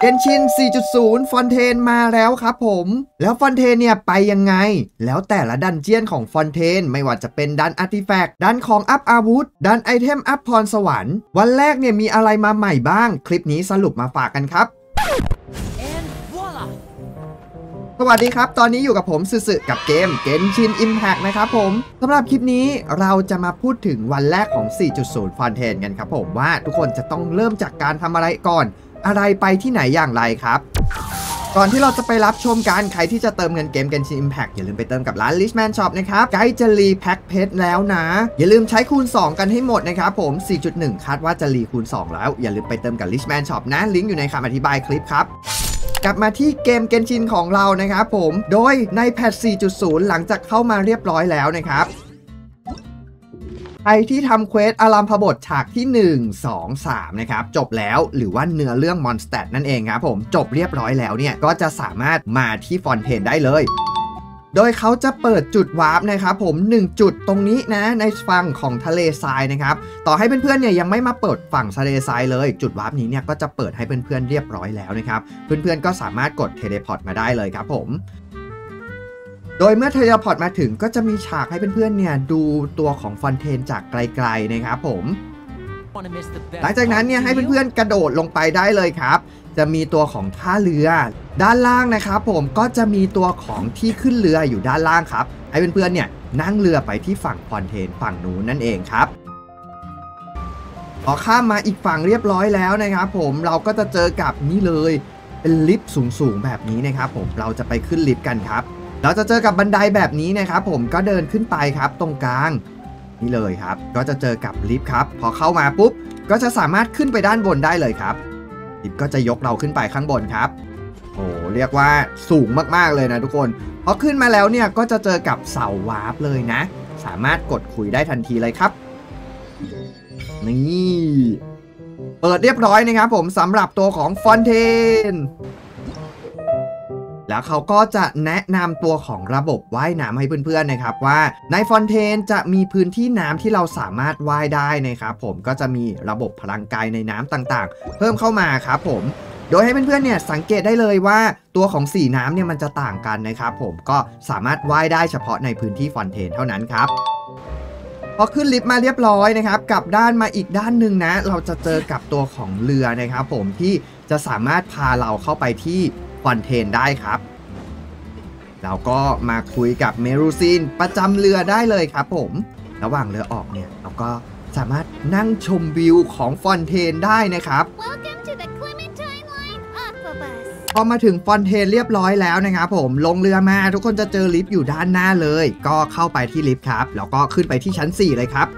เกนชิน 4.0 ฟอนเทนมาแล้วครับผมแล้วฟอนเทนเนี่ยไปยังไงแล้วแต่ละดันเจียนของฟอนเทนไม่ว่าจะเป็นดันอาร์ติแฟกต์ดันของอัพอาวุธดันไอเทมอัพพรสวรรค์วันแรกเนี่ยมีอะไรมาใหม่บ้างคลิปนี้สรุปมาฝากกันครับสวัสดีครับตอนนี้อยู่กับผมสึกับเกม Genshin Impact นะครับผมสำหรับคลิปนี้เราจะมาพูดถึงวันแรกของ 4.0 ฟอนเทนกันครับผมว่าทุกคนจะต้องเริ่มจากการทำอะไรก่อนอะไรไปที่ไหนอย่างไรครับก่อนที่เราจะไปรับชมกันใครที่จะเติมเงินเกม Genshin Impact อย่าลืมไปเติมกับร้าน Richman Shop นะครับใกล้จะรีแพ็คเพชรแล้วนะอย่าลืมใช้คูณ2กันให้หมดนะครับผม 4.1 คาดว่าจะรีคูณ2แล้วอย่าลืมไปเติมกับ Richman Shop นะลิงก์อยู่ในคำอธิบายคลิปครับกลับมาที่เกม Genshin ของเรานะครับผมโดยในแพท 4.0 หลังจากเข้ามาเรียบร้อยแล้วนะครับใครที่ทำเควสอารัมพบทฉากที่1 2 3นะครับจบแล้วหรือว่าเนื้อเรื่องมอนสเตตนั่นเองครับผมจบเรียบร้อยแล้วเนี่ยก็จะสามารถมาที่ฟอนเทนได้เลยโดยเขาจะเปิดจุดวาร์ปนะครับผม1จุดตรงนี้นะในฝั่งของทะเลทรายนะครับต่อให้เพื่อนๆเนี่ยยังไม่มาเปิดฝั่งทะเลทรายเลยจุดวาร์ปนี้เนี่ยก็จะเปิดให้เพื่อนๆเรียบร้อยแล้วนะครับเพื่อนๆก็สามารถกดเทเลพอร์ตมาได้เลยครับผมโดยเมื่อเทเลพอร์ตมาถึงก็จะมีฉากให้เพื่อนๆเนี่ยดูตัวของฟอนเทนจากไกลๆนะครับผมหลังจากนั้นเนี่ยให้เพื่อนๆกระโดดลงไปได้เลยครับจะมีตัวของท่าเรือด้านล่างนะครับผมก็จะมีตัวของที่ขึ้นเรืออยู่ด้านล่างครับให้เพื่อนๆเนี่ยนั่งเรือไปที่ฝั่งฟอนเทนฝั่งนู้นนั่นเองครับพอข้ามมาอีกฝั่งเรียบร้อยแล้วนะครับผมเราก็จะเจอกับนี่เลยเป็นลิฟต์สูงๆแบบนี้นะครับผมเราจะไปขึ้นลิฟต์กันครับเราจะเจอกับบันไดแบบนี้นะครับผมก็เดินขึ้นไปครับตรงกลางนี่เลยครับก็จะเจอกับลิฟต์ครับพอเข้ามาปุ๊บก็จะสามารถขึ้นไปด้านบนได้เลยครับลิฟต์ก็จะยกเราขึ้นไปข้างบนครับโอ้เรียกว่าสูงมากๆเลยนะทุกคนพอขึ้นมาแล้วเนี่ยก็จะเจอกับเสาวาร์ปเลยนะสามารถกดคุยได้ทันทีเลยครับนี่เปิดเรียบร้อยนะครับผมสำหรับตัวของฟอนเทนแล้วเขาก็จะแนะนำตัวของระบบว่ายน้ำให้เพื่อนๆนะครับว่าในฟอนเทนจะมีพื้นที่น้ำที่เราสามารถว่ายได้นะครับผมก็จะมีระบบพลังกายในน้ำต่างๆเพิ่มเข้ามาครับผมโดยให้เพื่อนๆเนี่ยสังเกตได้เลยว่าตัวของสีน้ำเนี่ยมันจะต่างกันนะครับผมก็สามารถว่ายได้เฉพาะในพื้นที่ฟอนเทนเท่านั้นครับพอขึ้นลิฟต์มาเรียบร้อยนะครับกลับด้านมาอีกด้านหนึ่งนะเราจะเจอกับตัวของเรือนะครับผมที่จะสามารถพาเราเข้าไปที่ฟอนเทนได้ครับเราก็มาคุยกับเมรูซินประจำเรือได้เลยครับผมระหว่างเรือออกเนี่ยเราก็สามารถนั่งชมวิวของฟอนเทนได้นะครับพอมาถึงฟอนเทนเรียบร้อยแล้วนะครับผมลงเรือมาทุกคนจะเจอลิฟต์อยู่ด้านหน้าเลยก็เข้าไปที่ลิฟต์ครับแล้วก็ขึ้นไปที่ชั้น4เลยครับ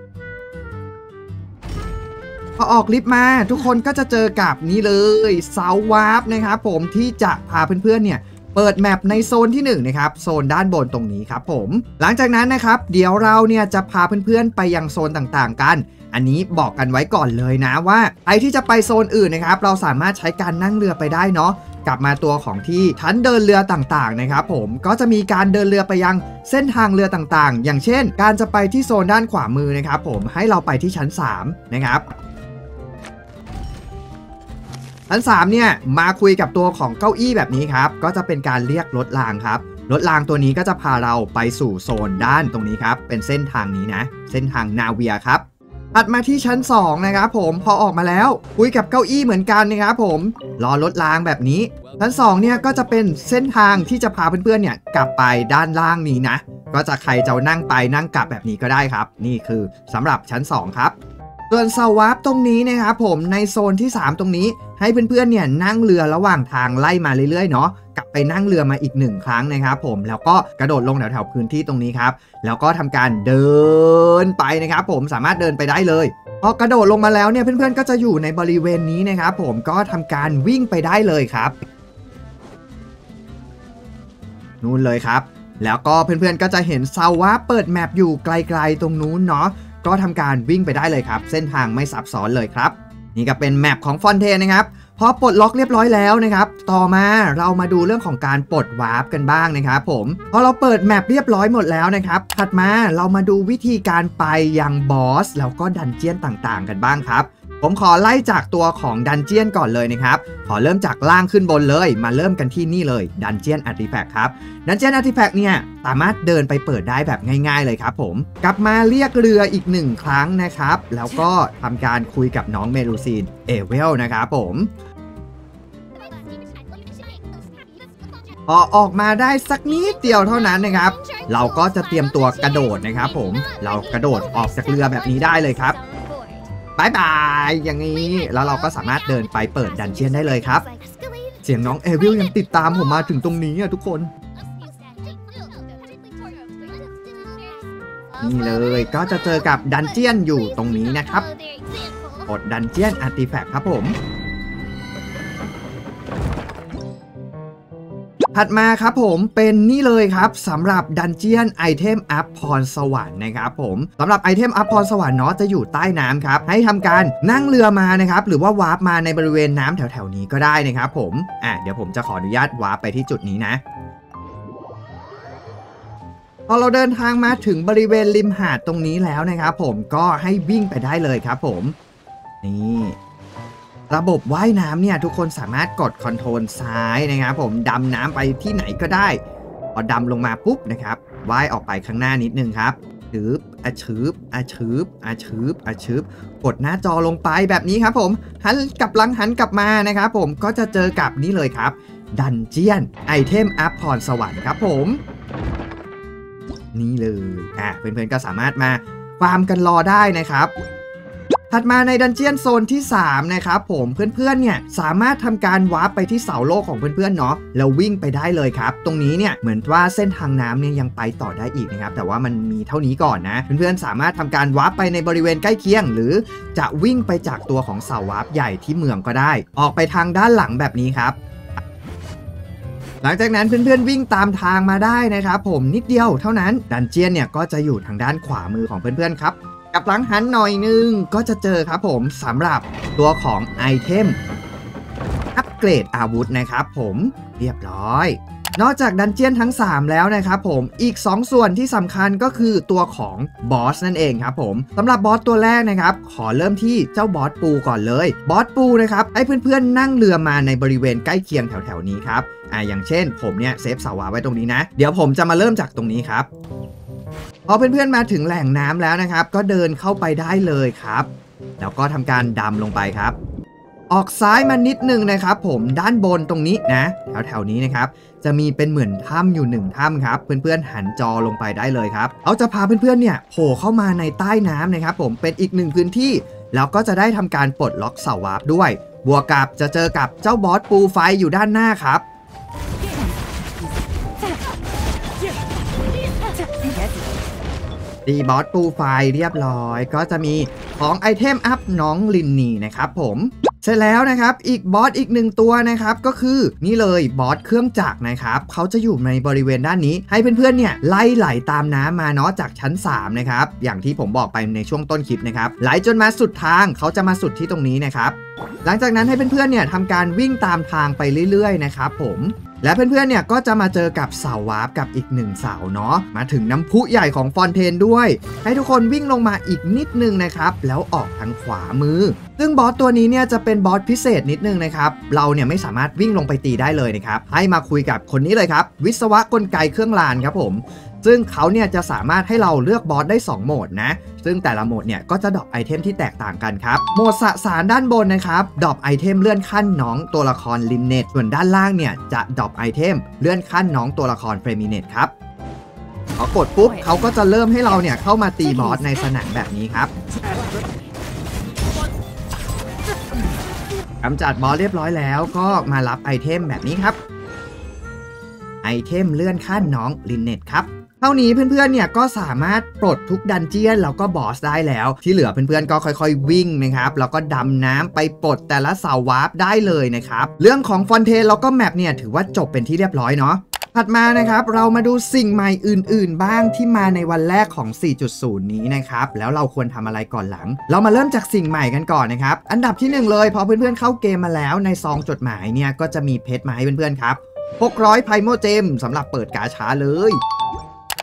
พอออกลิฟต์มาทุกคนก็จะเจอกับนี่เลยเสาวาร์ปนะครับผมที่จะพาเพื่อนๆเนี่ยเปิดแมปในโซนที่1นะครับโซนด้านบนตรงนี้ครับผมหลังจากนั้นนะครับเดี๋ยวเราเนี่ยจะพาเพื่อนๆไปยังโซนต่างๆกันอันนี้บอกกันไว้ก่อนเลยนะว่าใครที่จะไปโซนอื่นนะครับเราสามารถใช้การนั่งเรือไปได้เนาะกลับมาตัวของที่ชั้นเดินเรือต่างๆนะครับผมก็จะมีการเดินเรือไปยังเส้นทางเรือต่างๆอย่างเช่นการจะไปที่โซนด้านขวามือนะครับผมให้เราไปที่ชั้น3นะครับชั้น3เนี่ยมาคุยกับตัวของเก้าอี้แบบนี้ครับก็จะเป็นการเรียกรถรางครับรถรางตัวนี้ก็จะพาเราไปสู่โซนด้านตรงนี้ครับเป็นเส้นทางนี้นะเส้นทางนาเวียครับถัดมาที่ชั้น2นะครับผมพอออกมาแล้วคุยกับเก้าอี้เหมือนกันนะครับผมรอรถรางแบบนี้ชั้น2เนี่ยก็จะเป็นเส้นทางที่จะพาเพื่อนๆเนี่ยกลับไปด้านล่างนี้นะก็จะใครจะนั่งไปนั่งกลับแบบนี้ก็ได้ครับนี่คือสำหรับชั้น2ครับส่วนเสาวาร์ปตรงนี้นะครับผมในโซนที่3ตรงนี้ให้เพื่อนๆเนี่ยนั่งเรือระหว่างทางไล่มาเรื่อยๆเนาะกลับไปนั่งเรือมาอีก1ครั้งนะครับผมแล้วก็กระโดดลงแถวๆพื้นที่ตรงนี้ครับแล้วก็ทำการเดินไปนะครับผมสามารถเดินไปได้เลยพอกระโดดลงมาแล้วเนี่ยเพื่อนๆก็จะอยู่ในบริเวณนี้นะครับผมก็ทำการวิ่งไปได้เลยครับนู่นเลยครับแล้วก็เพื่อนๆก็จะเห็นเสาวาร์ปเปิดแมปอยู่ไกลๆตรงนู้นเนาะก็ทำการวิ่งไปได้เลยครับเส้นทางไม่ซับซ้อนเลยครับนี่ก็เป็นแมปของฟอนเทนนะครับพอปลดล็อกเรียบร้อยแล้วนะครับต่อมาเรามาดูเรื่องของการปลดวาร์ปกันบ้างนะครับผมพอเราเปิดแมปเรียบร้อยหมดแล้วนะครับถัดมาเรามาดูวิธีการไปยังบอสแล้วก็ดันเจี้ยนต่างๆกันบ้างครับผมขอไล่จากตัวของดันเจียนก่อนเลยนะครับขอเริ่มจากล่างขึ้นบนเลยมาเริ่มกันที่นี่เลยดันเจียนอาร์ติแฟกต์ครับดันเจียนอาร์ติแฟกต์เนี่ยสามารถเดินไปเปิดได้แบบง่ายๆเลยครับผมกลับมาเรียกเรืออีก1ครั้งนะครับแล้วก็ทำการคุยกับน้องเมลูซีนเอเวลนะครับผมพอออกมาได้สักนิดเดียวเท่านั้นนะครับเราก็จะเตรียมตัวกระโดดนะครับผมเรากระโดดออกจากเรือแบบนี้ได้เลยครับบายบายอย่างนี้แล้วเราก็สามารถเดินไปเปิดดันเจียนได้เลยครับเสียงน้องเอวิลยังติดตามผมมาถึงตรงนี้ทุกคนนี่เลยก็จะเจอกับดันเจียนอยู่ตรงนี้นะครับกดดันเจียนอาร์ติแฟกต์ครับผมถัดมาครับผมเป็นนี่เลยครับสำหรับดันเจียนไอเทมอัพพรสวรรค์นะครับผมสำหรับไอเทมอัพพรสวรรค์เนาะจะอยู่ใต้น้ำครับให้ทำการนั่งเรือมานะครับหรือว่าวาร์ปมาในบริเวณน้ำแถวๆนี้ก็ได้นะครับผมเดี๋ยวผมจะขออนุญาตวาร์ปไปที่จุดนี้นะพอเราเดินทางมาถึงบริเวณริมหาดตรงนี้แล้วนะครับผมก็ให้วิ่งไปได้เลยครับผมนี่ระบบว่ายน้ำเนี่ยทุกคนสามารถกดคอนโทรลซ้ายนะครับผมดำน้ำไปที่ไหนก็ได้พอดำลงมาปุ๊บนะครับว่ายออกไปข้างหน้านิดนึงครับชืบชืบชืบชืบชืบกดหน้าจอลงไปแบบนี้ครับผมหันกลับหลังหันกลับมานะครับผมก็จะเจอกับนี่เลยครับดันเจียนไอเทมอัพพรสวรรค์ครับผมนี่เลยเพื่อนๆก็สามารถมาฟาร์มกันรอได้นะครับถัดมาในดันเจียนโซนที่3นะครับผมเพื่อนๆเนี่ยสามารถทำการวาร์ปไปที่เสาโลกของเพื่อนๆเนาะแล้ววิ่งไปได้เลยครับตรงนี้เนี่ยเหมือนว่าเส้นทางน้ำเนี่ยยังไปต่อได้อีกนะครับแต่ว่ามันมีเท่านี้ก่อนนะเพื่อนๆสามารถทำการวาร์ปไปในบริเวณใกล้เคียงหรือจะวิ่งไปจากตัวของเสาวาร์ปใหญ่ที่เมืองก็ได้ออกไปทางด้านหลังแบบนี้ครับหลังจากนั้นเพื่อนๆวิ่งตามทางมาได้นะครับผมนิดเดียวเท่านั้นดันเจียนเนี่ยก็จะอยู่ทางด้านขวามือของเพื่อนๆครับกับหลังหันหน่อยนึงก็จะเจอครับผมสำหรับตัวของไอเทมอัปเกรดอาวุธนะครับผมเรียบร้อยนอกจากดันเจียนทั้ง3แล้วนะครับผมอีก2ส่วนที่สำคัญก็คือตัวของบอสนั่นเองครับผมสำหรับบอสตัวแรกนะครับขอเริ่มที่เจ้าบอสปูก่อนเลยบอสปูนะครับให้เพื่อนๆนั่งเรือมาในบริเวณใกล้เคียงแถวๆนี้ครับอย่างเช่นผมเนี่ยเซฟเสาวาไว้ตรงนี้นะเดี๋ยวผมจะมาเริ่มจากตรงนี้ครับพอเพื่อนๆมาถึงแหล่งน้ำแล้วนะครับก็เดินเข้าไปได้เลยครับแล้วก็ทำการดำลงไปครับออกซ้ายมานิดนึงนะครับผมด้านบนตรงนี้นะแถวๆนี้นะครับจะมีเป็นเหมือนถ้ำอยู่1ถ้ำครับเพื่อนๆหันจอลงไปได้เลยครับเขาจะพาเพื่อนๆเนี่ยโผล่เข้ามาในใต้น้ำนะครับผมเป็นอีก1พื้นที่แล้วก็จะได้ทำการปลดล็อกเสาวาร์ปด้วยบวกกับจะเจอกับเจ้าบอสปูไฟอยู่ด้านหน้าครับตีบอสปูไฟเรียบร้อยก็จะมีของไอเทมอัพน้องลินนี่นะครับผมเสร็จแล้วนะครับอีกบอสอีก1ตัวนะครับก็คือนี่เลยบอสเครื่องจักรนะครับเขาจะอยู่ในบริเวณด้านนี้ให้เพื่อนๆเนี่ยไล่ไหลตามน้ำมาเนาะจากชั้น3นะครับอย่างที่ผมบอกไปในช่วงต้นคลิปนะครับไหลจนมาสุดทางเขาจะมาสุดที่ตรงนี้นะครับหลังจากนั้นให้เพื่อนๆเนี่ยทำการวิ่งตามทางไปเรื่อยๆนะครับผมและเพื่อนๆเนี่ยก็จะมาเจอกับเสาวาร์ปกับอีก1เสาเนาะมาถึงน้ำพุใหญ่ของฟอนเทนด้วยให้ทุกคนวิ่งลงมาอีกนิดนึงนะครับแล้วออกทางขวามือซึ่งบอสตัวนี้เนี่ยจะเป็นบอสพิเศษนิดนึงนะครับเราเนี่ยไม่สามารถวิ่งลงไปตีได้เลยนะครับให้มาคุยกับคนนี้เลยครับวิศวะกลไกเครื่องรานครับผมซึ่งเขาเนี่ยจะสามารถให้เราเลือกบอสได้2โหมดนะซึ่งแต่ละโหมดเนี่ยก็จะดรอปไอเทมที่แตกต่างกันครับโหมดสสารด้านบนนะครับดรอปไอเทมเลื่อนขั้นน้องตัวละครลินเนตส่วนด้านล่างเนี่ยจะดรอปไอเทมเลื่อนขั้นน้องตัวละครเฟรมิเนตครับพอกดปุ๊บเขาก็จะเริ่มให้เราเนี่ยเข้ามาตีบอสในสนามแบบนี้ครับกำจัดบอสเรียบร้อยแล้วก็มารับไอเทมแบบนี้ครับไอเทมเลื่อนขั้นน้องลินเนตครับเท่านี้เพื่อนๆเนี่ยก็สามารถปลดทุกดันเจียนแล้วก็บอสได้แล้วที่เหลือเพื่อนๆก็ค่อยๆวิ่งนะครับแล้วก็ดำน้ำไปปลดแต่ละเสาวาร์ปได้เลยนะครับเรื่องของฟอนเทนแล้วก็แมปเนี่ยถือว่าจบเป็นที่เรียบร้อยเนาะถัดมานะครับเรามาดูสิ่งใหม่อื่นๆบ้างที่มาในวันแรกของ 4.0 นี้นะครับแล้วเราควรทำอะไรก่อนหลังเรามาเริ่มจากสิ่งใหม่กันก่อนนะครับอันดับที่1เลยพอเพื่อนๆเข้าเกมมาแล้วในซองจดหมายเนี่ยก็จะมีเพชรมาให้เพื่อนๆครับ600ไพรโมเจมสำหรับเปิดกาชาเลย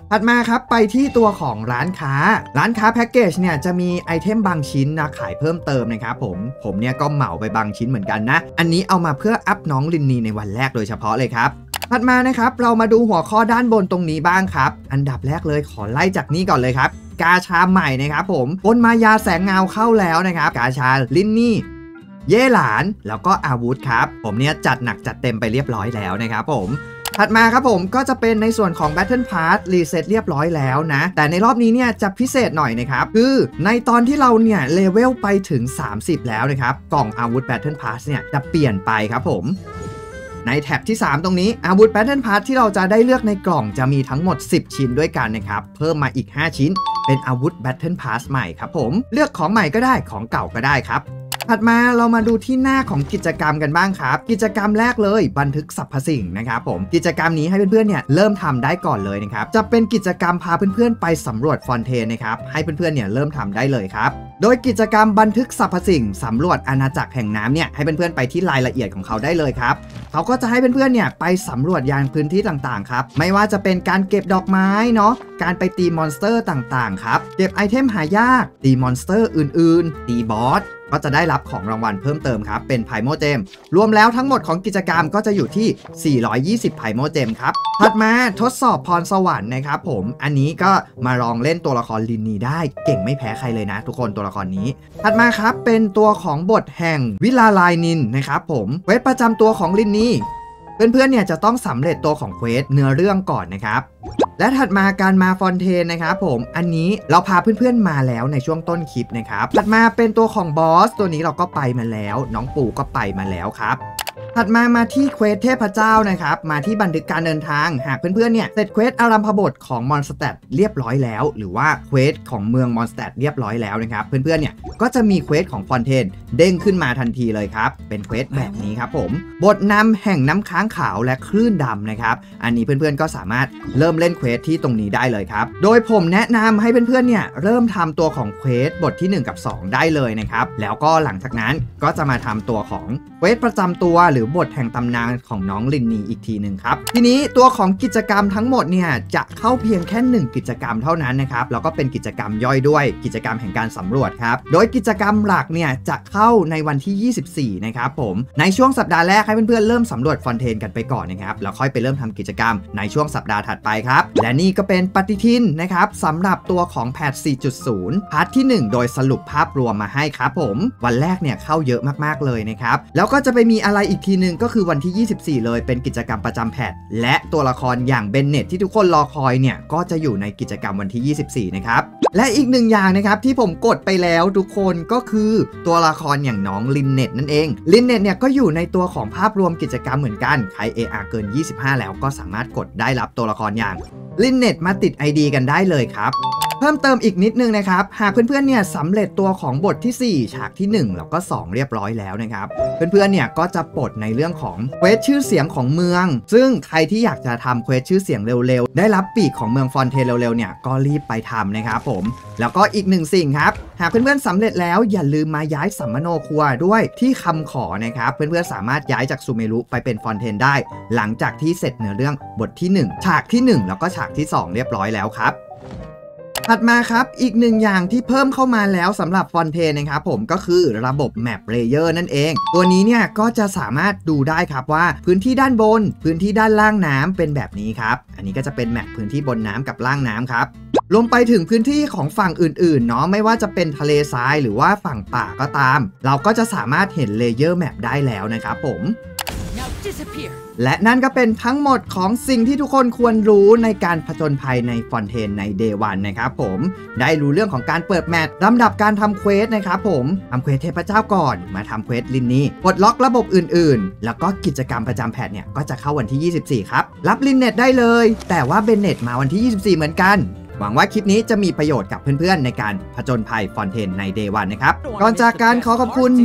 ถัดมาครับไปที่ตัวของร้านค้าแพ็กเกจเนี่ยจะมีไอเทมบางชิ้นนะขายเพิ่มเติมนะครับผมเนี่ยก็เหมาไปบางชิ้นเหมือนกันนะอันนี้เอามาเพื่ออัพน้องลินนีในวันแรกโดยเฉพาะเลยครับถัดมานะครับเรามาดูหัวข้อด้านบนตรงนี้บ้างครับอันดับแรกเลยขอไล่จากนี้ก่อนเลยครับกาชาใหม่นะครับผมบนมายาแสงเงาเข้าแล้วนะครับกาชาลินนี่เย่หลานแล้วก็อาวุธครับผมเนี่ยจัดหนักจัดเต็มไปเรียบร้อยแล้วนะครับผมถัดมาครับผมก็จะเป็นในส่วนของ Battle Pass รีเซ็ตเรียบร้อยแล้วนะแต่ในรอบนี้เนี่ยจะพิเศษหน่อยนะครับคือในตอนที่เราเนี่ยเลเวลไปถึง30แล้วนะครับกล่องอาวุธ Battle Pass เนี่ยจะเปลี่ยนไปครับผมในแท็บที่3ตรงนี้อาวุธ Battle Pass ที่เราจะได้เลือกในกล่องจะมีทั้งหมด10ชิ้นด้วยกันนะครับเพิ่มมาอีก5ชิ้นเป็นอาวุธ Battle Pass ใหม่ครับผมเลือกของใหม่ก็ได้ของเก่าก็ได้ครับถัดมาเรามาดูที่หน้าของกิจกรรมกันบ้างครับกิจกรรมแรกเลยบันทึกสรรพสิ่งนะครับผมกิจกรรมนี้ให้เพื่อนๆเนี่ยเริ่มทำได้ก่อนเลยนะครับจะเป็นกิจกรรมพาเพื่อนๆไปสำรวจฟอนเทนนะครับให้เพื่อนๆเนี่ยเริ่มทำได้เลยครับโดยกิจกรรมบันทึกสรรพสิ่งสำรวจอาณาจักรแห่งน้ำเนี่ยให้เพื่อนๆไปที่รายละเอียดของเขาได้เลยครับเขาก็จะให้เพื่อนๆเนี่ยไปสำรวจยานพื้นที่ต่างๆครับไม่ว่าจะเป็นการเก็บดอกไม้เนาะการไปตีมอนสเตอร์ต่างๆครับเก็บไอเทมหายากตีมอนสเตอร์อื่นๆตีบอสก็จะได้รับของรางวัลเพิ่มเติมครับเป็นไพโมเจมรวมแล้วทั้งหมดของกิจกรรมก็จะอยู่ที่420ไพโมเจมครับถัดมาทดสอบพรสวรรค์นะครับผมอันนี้ก็มาลองเล่นตัวละครลินนีได้เก่งไม่แพ้ใครเลยนะทุกคนตัวละครนี้ถัดมาครับเป็นตัวของบทแห่งวิลาลายนินนะครับผมเควสประจำตัวของลินนีเพื่อนๆเนี่ยจะต้องสำเร็จตัวของเควสเนื้อเรื่องก่อนนะครับและถัดมาการมาฟอนเทนนะครับผมอันนี้เราพาเพื่อนๆมาแล้วในช่วงต้นคลิปนะครับถัดมาเป็นตัวของบอสตัวนี้เราก็ไปมาแล้วน้องปู่ก็ไปมาแล้วครับถัดมาที่เควสเทพเจ้านะครับมาที่บันทึกการเดินทางหากเพื่อนๆเนี่ยเสร็จเควสอารัมพบทของมอนสเตตเรียบร้อยแล้วหรือว่าเควสของเมืองมอนสเตตเรียบร้อยแล้วนะครับเพื่อนๆเนี่ยก็จะมีเควสของฟอนเทนเด้งขึ้นมาทันทีเลยครับเป็นเควสแบบนี้ครับผมบทนำแห่งน้ำค้างขาวและคลื่นดำนะครับอันนี้เพื่อนๆก็สามารถเริ่มเล่นเควสที่ตรงนี้ได้เลยครับโดยผมแนะนำให้เพื่อนๆเนี่ยเริ่มทำตัวของเควสบทที่1กับ2ได้เลยนะครับแล้วก็หลังจากนั้นก็จะมาทำตัวของเควสประจำตัวหรือบทแห่งตำนานของน้องลินนีอีกทีหนึ่งครับทีนี้ตัวของกิจกรรมทั้งหมดเนี่ยจะเข้าเพียงแค่1กิจกรรมเท่านั้นนะครับแล้วก็เป็นกิจกรรมย่อยด้วยกิจกรรมแห่งการสำรวจครับโดยกิจกรรมหลักเนี่ยจะเข้าในวันที่24นะครับผมในช่วงสัปดาห์แรกให้เพื่อนๆเริ่มสำรวจฟอนเทนกันไปก่อนนะครับแล้วค่อยไปเริ่มทำกิจกรรมในช่วงสัปดาห์ถัดไปครับและนี่ก็เป็นปฏิทินนะครับสำหรับตัวของแพท 4.0 พาร์ทที่1โดยสรุปภาพรวมมาให้ครับผมวันแรกเนี่ยเข้าเยอะมากๆเลยนะครับแล้วก็จะไปมีอะไรอีกทีนึงก็คือวันที่24เลยเป็นกิจกรรมประจำแพทและตัวละครอย่างเบนเน็ตที่ทุกคนรอคอยเนี่ยก็จะอยู่ในกิจกรรมวันที่24นะครับและอีกหนึ่งอย่างนะครับที่ผมกดไปแล้วทุกคนก็คือตัวละครอย่างน้องลินเน็ตนั่นเองลินเน็ตเนี่ยก็อยู่ในตัวของภาพรวมกิจกรรมเหมือนกันใคร AR เกิน25แล้วก็สามารถกดได้รับตัวละครอย่างลินเน็ตมาติด ID กันได้เลยครับเพิ่มเติมอีกนิดนึงนะครับหากเพื่อนๆเนี่ยสำเร็จตัวของบทที่4ฉากที่1แล้วก็2เรียบร้อยแล้วนะครับเพื่อนๆเนี่ยก็จะปลดในเรื่องของเควสชื่อเสียงของเมืองซึ่งใครที่อยากจะทำเควสชื่อเสียงเร็วๆได้รับปีกของเมืองฟอนเทนเร็วๆเนี่ยก็รีบไปทำนะครับผมแล้วก็อีกหนึ่งสิ่งครับหากเพื่อนๆสำเร็จแล้วอย่าลืมมาย้ายสัมมโนครัวด้วยที่คำขอนะครับเพื่อนๆสามารถย้ายจากซูเมรุไปเป็นฟอนเทนได้หลังจากที่เสร็จเนื้อเรื่องบทที่1ฉากที่1แล้วก็ฉากที่2เรียบร้อยแล้วครับถัดมาครับอีกหนึ่งอย่างที่เพิ่มเข้ามาแล้วสำหรับฟอนเทนนะครับผมก็คือระบบแมปเลเยอร์นั่นเองตัวนี้เนี่ยก็จะสามารถดูได้ครับว่าพื้นที่ด้านบนพื้นที่ด้านล่างน้ำเป็นแบบนี้ครับอันนี้ก็จะเป็นแมปพื้นที่บนน้ำกับล่างน้ำครับรวมไปถึงพื้นที่ของฝั่งอื่นๆเนาะไม่ว่าจะเป็นทะเลทรายหรือว่าฝั่งป่าก็ตามเราก็จะสามารถเห็นเลเยอร์แมปได้แล้วนะครับผมและนั่นก็เป็นทั้งหมดของสิ่งที่ทุกคนควรรู้ในการผจญภัยในฟอนเทนใน Day 1นะครับผมได้รู้เรื่องของการเปิดแมปลำดับการทำเควสนะครับผมทำเควสเทพเจ้าก่อนมาทำเควสลินนี่ปลดล็อกระบบอื่นๆแล้วก็กิจกรรมประจำแพทเนี่ยก็จะเข้าวันที่24ครับรับลินเน็ตได้เลยแต่ว่าเบนเน็ตมาวันที่24เหมือนกันหวังว่าคลิปนี้จะมีประโยชน์กับเพื่อนๆในการผจญภัยฟอนเทนใน Day 1นะครับก่อนจากการขอบคุณ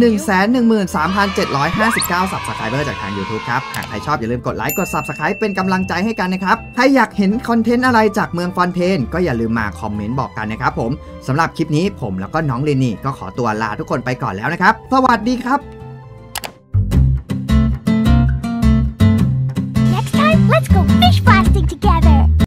113,759 Subscriber จากทาง YouTube ครับหากใครชอบอย่าลืมกดไลค์กด Subscribe เป็นกำลังใจให้กันนะครับถ้าอยากเห็นคอนเทนต์อะไรจากเมืองฟอนเทนก็อย่าลืมมาคอมเมนต์บอกกันนะครับผมสำหรับคลิปนี้ผมแล้วก็น้องลินนี่ก็ขอตัวลาทุกคนไปก่อนแล้วนะครับสวัสดีครับ